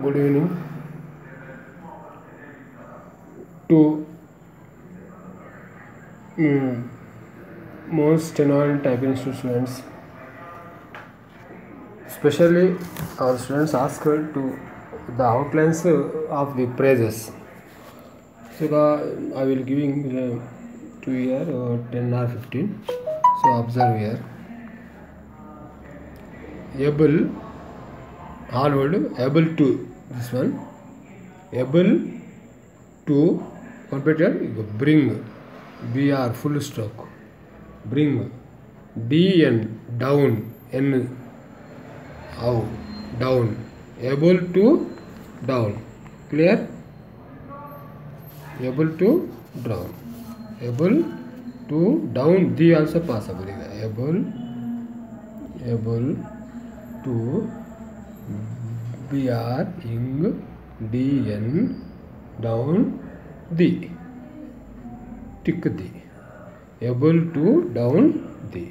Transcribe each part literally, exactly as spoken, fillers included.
Good evening to mm, most annoying typing students. Especially our students ask to the outlines of the phrases. So the, I will giving uh, to here uh, ten or fifteen. So observe here. Able, all word able to, this one. Able to, computer bring, br full stroke, bring, dn down, n how down, able to down, clear, able to down, able to down, the also possible, able able to br ing dn down the, tick the, able to down the,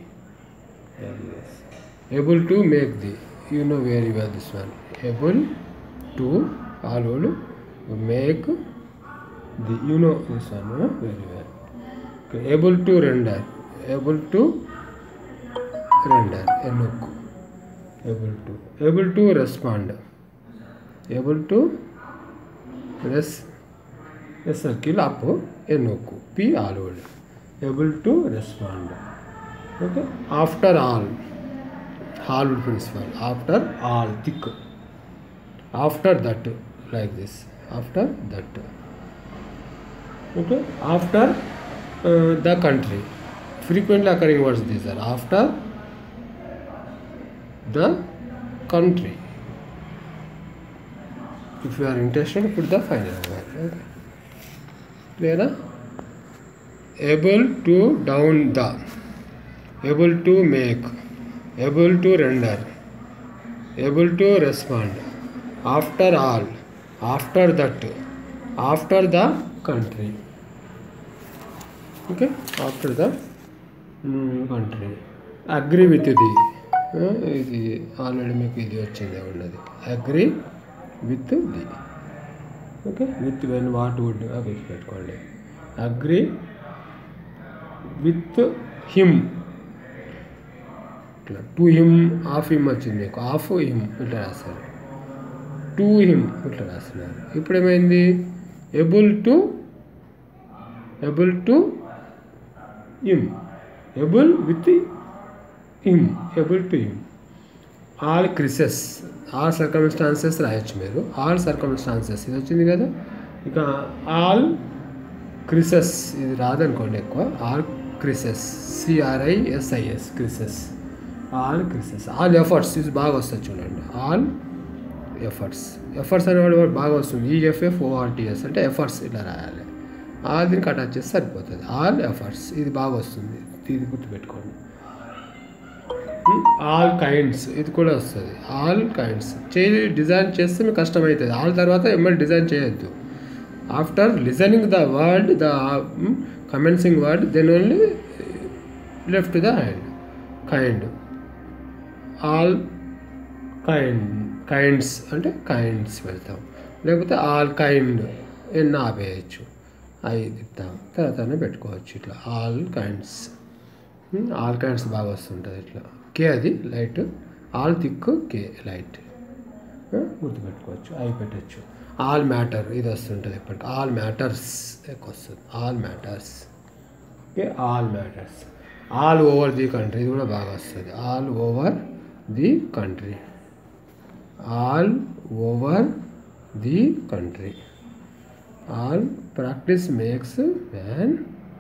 able to make the, you know very well this one, able to all make the, you know this one huh? Very well. Okay. Able to render, able to render, enough, able to, able to respond, able to res, a circle up, enough, p all word, able to respond. Okay. After all, all principle, after all, thick, after that, like this, after that. Okay. After uh, the country, frequently occurring words these are, after the country. If you are interested, put the final word. Okay. Clear? Able to down the, able to make, able to render, able to respond, after all, after that, after the country. Okay, after the mm, country. Agree with the, ఇది already మీకు ఇది వచ్చిందే ఉన్నది, agree with the. Okay, with when what would అవి పెట్టుకోండి. Agree with him, ఇట్లా to him, of him వచ్చింది మీకు, ఆఫ్ హిమ్ ఇట్లా రాస్తారు, టు హిమ్ ఇట్లా రాస్తున్నారు. ఇప్పుడు ఏమైంది, able to, able to him, able with him, able to him. All crises, all circumstances రాయొచ్చు మీరు, ఆల్ సర్కమ్స్టాన్సెస్ ఇది వచ్చింది కదా. ఇక ఆల్ క్రిసెస్ ఇది రాదనుకోండి ఎక్కువ, all crises, C R I S I S crises, all crises. All efforts ఇది బాగా వస్తుంది చూడండి, ఆల్ ఎఫర్ట్స్, ఎఫర్ట్స్ అనేవాడు బాగా వస్తుంది, ఈఎఫ్ఎఫ్ ఓఆర్టీఎస్ అంటే ఎఫర్ట్స్ ఇట్లా రాయాలి, ఆల్ దీనికి అటాచ్ చేస్తే సరిపోతుంది. ఆల్ ఎఫర్ట్స్ ఇది బాగా వస్తుంది, ఇది గుర్తుపెట్టుకోండి. ఆల్ కైండ్స్ ఇది కూడా వస్తుంది, ఆల్ కైండ్స్ చేయి డిజైన్ చేస్తే మీకు కష్టమవుతుంది. ఆల్ తర్వాత ఎమ్మెల్యే డిజైన్ చేయొద్దు. After listening the word, the commencing word, then only left the hand, kind. All kind, kinds అంటే కైండ్స్ పెడతాం, లేకపోతే ఆల్ కైండ్ ఎన్న ఆపేయచ్చు, అవి తిప్పుతాం, తర్వాతనే పెట్టుకోవచ్చు ఇట్లా. ఆల్ కైండ్స్, ఆల్ కైండ్స్ బాగా వస్తుంటుంది ఇట్లా. కే అది లైట్, ఆల్ థిక్ కే లైట్ గుర్తుపెట్టుకోవచ్చు, అవి పెట్టచ్చు. ఆల్ మ్యాటర్ ఇది వస్తుంటుంది ఎప్పటికీ, ఆల్ మ్యాటర్స్ ఎక్కువ వస్తుంది, all matters. Okay, all matters. All over the country ఇది కూడా బాగా వస్తుంది, all over the country, all over the country. All practice makes man,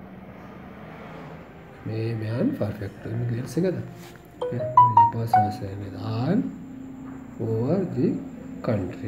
may man perfect, మీకు తెలుసు కదా, చెప్పాల్సిన అవసరం లేదు. All over the country,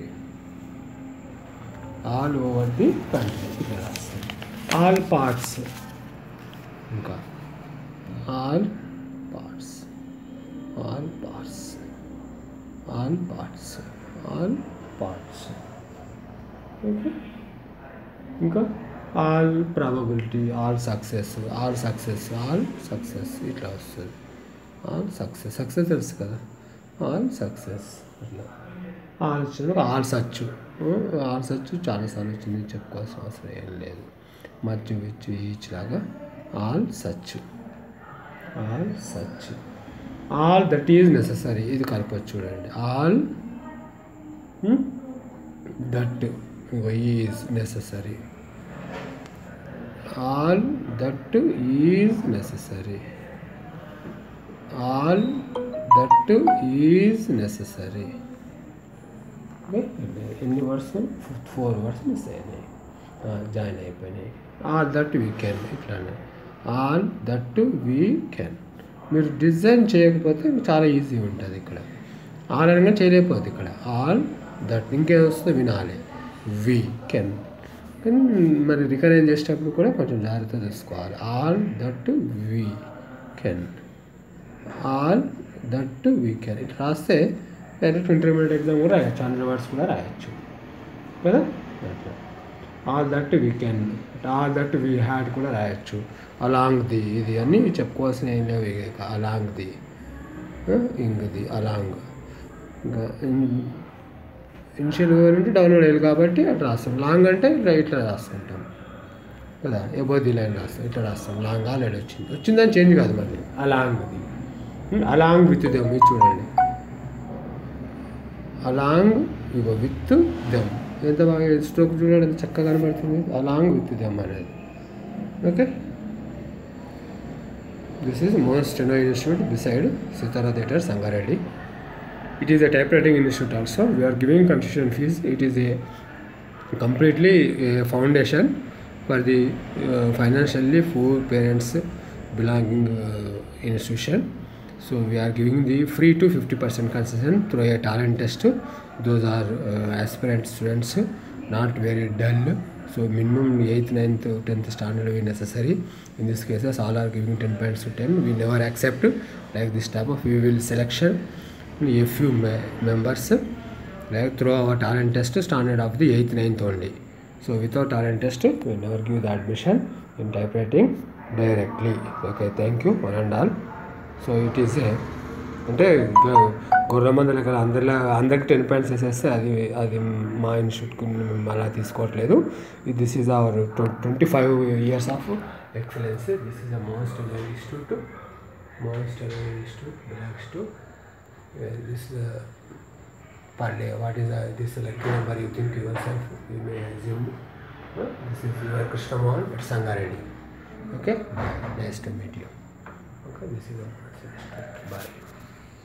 all over the country ఇక్కడ రాస్తుంది. ఆల్ పార్ట్స్, ఇంకా all parts, all parts, all parts, all parts. Okay, ఇంకా all probability, all success, all success, all success ఇట్లా వస్తుంది. ఆల్ సక్సెస్, సక్సెస్ తెలుసు కదా, ఆల్ సక్సెస్ అట్లా all వచ్చినప్పుడు ఆల్ సచ్ ఆల్ సచ్ చాలాసార్లు వచ్చింది చెప్పుకోవాల్సిన అవసరం ఏం లేదు. మచ్చు విచ్చు ఈచ్ లాగా all such all such all that is necessary ఇది కలపచ్చు చూడండి. All that is necessary all that is necessary all that is necessary. ఎన్ని వర్డ్స్ ఫోర్ వర్డ్స్ మిస్ అయినాయి జాయిన్ అయిపోయినాయి. ఆల్ దట్ వీ కెన్ ఇట్లానే all that we can. మీరు design చేయకపోతే చాలా ఈజీ ఉంటుంది. ఇక్కడ ఆల్ అనగా చేయలేకపోతే ఇక్కడ ఆల్ దట్ ఇంకేం వస్తుందో వినాలి. వీ కెన్ కానీ మరి రికనైజ్ చేసేటప్పుడు కూడా కొంచెం జాగ్రత్త తీసుకోవాలి. All that we can all that we can ఇట్లా రాస్తే డైరెక్ట్ ఇంటర్మీడియట్ ఎగ్జామ్ కూడా రాయొచ్చు. హండ్రెడ్ వర్డ్స్ కూడా రాయొచ్చు కదా. అట్లా all that we can all that we had కూడా రాయొచ్చు. అలాంగ్ ది ఇది అన్నీ చెప్పుకోవాల్సిన ఏం లేవు. ఇక అలాంగ్ ది ఇంగ్ది అలాంగ్ ఇంకా ఇనిషియల్ అంటే డౌన్లోడ్ అయ్యాలి కాబట్టి అట్లా రాస్తాం. లాంగ్ అంటే ఇట్లా ఇట్లా రాస్తుంటాం కదా. ఎబో ది లైన్ రాస్తాం ఇట్లా రాస్తాం. లాంగ్ ఆల్రెడీ వచ్చింది వచ్చిందని చేంజ్ కాదు మళ్ళీ అలాంగ్ది. అలాంగ్ విత్ దెమ్ ఇది చూడండి. అలాంగ్ ఇగో విత్ దెమ్ ఎంత బాగా స్ట్రోక్ చూడండి ఎంత చక్కగా కనబడుతుంది. అలాంగ్ విత్ దెమ్ అనేది. Okay this is most steno institute beside Sitara Theatre, Sangareddy. It is a typewriting institute also. We are giving concession fees. It is a completely a foundation for the uh, financially poor parents belonging uh, institution. So we are giving the free to fifty percent concession through a talent test. Those are uh, aspirant students, not very dull. So minimum eighth, ninth, tenth standard will be necessary. In this cases, all are giving ten points to ten. We never accept like this type of. We will selection a few me members like through our talent test standard of the eighth, ninth only. So without talent test, we never give the admission in typewriting directly. Okay, thank you one and all. So it is a అంటే గొర్రెమంద లెక్క అందరిలా అందరికి ten points వేసేస్తే అది అది మా ఇన్స్టిట్యూట్కి మేము అలా తీసుకోవట్లేదు. This is our twenty five years of excellence. This is the most institute most institute belongs to this per day. What is the, this lucky number you think yourself? You may assume uh, this is your Krishna Mohan at Sangareddy. Okay, nice to meet you. Okay, this is your bye.